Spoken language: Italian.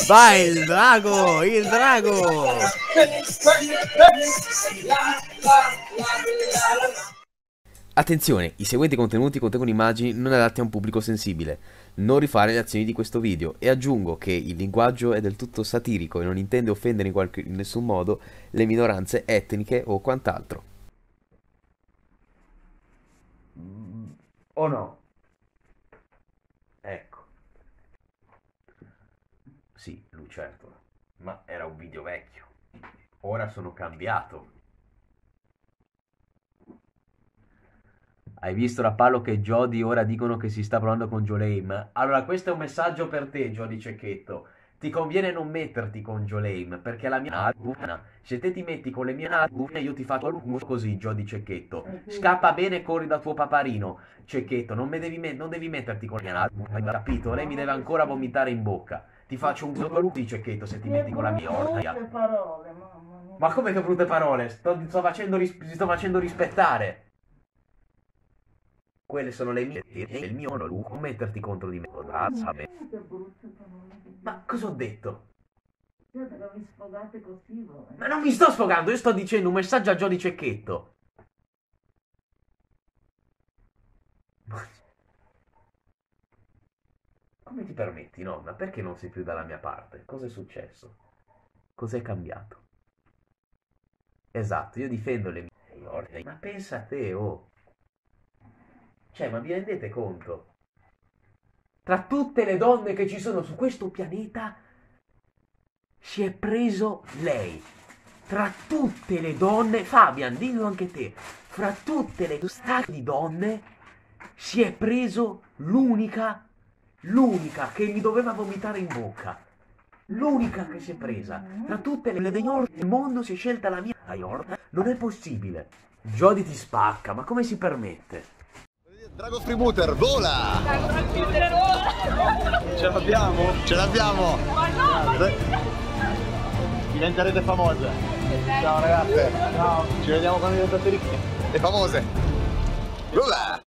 Vai il drago, il drago. Attenzione, i seguenti contenuti contengono immagini non adatte a un pubblico sensibile. Non rifare le azioni di questo video. E aggiungo che il linguaggio è del tutto satirico e non intende offendere in nessun modo le minoranze etniche o quant'altro. O no? Ecco. Sì, lucertola. Ma era un video vecchio. Ora sono cambiato. Hai visto Rappallo che Jody ora dicono che si sta provando con Jolame? Allora questo è un messaggio per te, Jody Cecchetto. Ti conviene non metterti con Jolame, perché la mia buona. Se te ti metti con le mie buone io ti faccio così, Jody Cecchetto. Scappa bene e corri dal tuo paparino, Cecchetto. Non devi metterti con le mie buone, hai capito? Lei mi deve ancora vomitare in bocca. Ti faccio un di Cecchetto se ti metti con la mia orgia. Ma come che brutte parole? Ti sto facendo rispettare. Quelle sono le mie e il mio non metterti contro di me. Ma cosa ho detto? Ma non mi sto sfogando, io sto dicendo un messaggio a Jody Cecchetto. Come ti permetti, nonna? Perché non sei più dalla mia parte? Cosa è successo? Cos'è cambiato? Esatto, io difendo le mie ordini. Ma pensa a te, oh. Cioè, ma vi rendete conto? Tra tutte le donne che ci sono su questo pianeta, si è preso lei. Tra tutte le donne, Fabian, dillo anche te, fra tutte le state di donne, si è preso l'unica che mi doveva vomitare in bocca. L'unica che si è presa. Tra tutte le donne del mondo si è scelta la mia. Non è possibile. Jody ti spacca, ma come si permette? Drago Freebooter, vola! Ce l'abbiamo? Ce l'abbiamo! Diventerete famose. Ciao ragazze. Ciao. Ci vediamo quando diventate ricche. Le famose! Vola!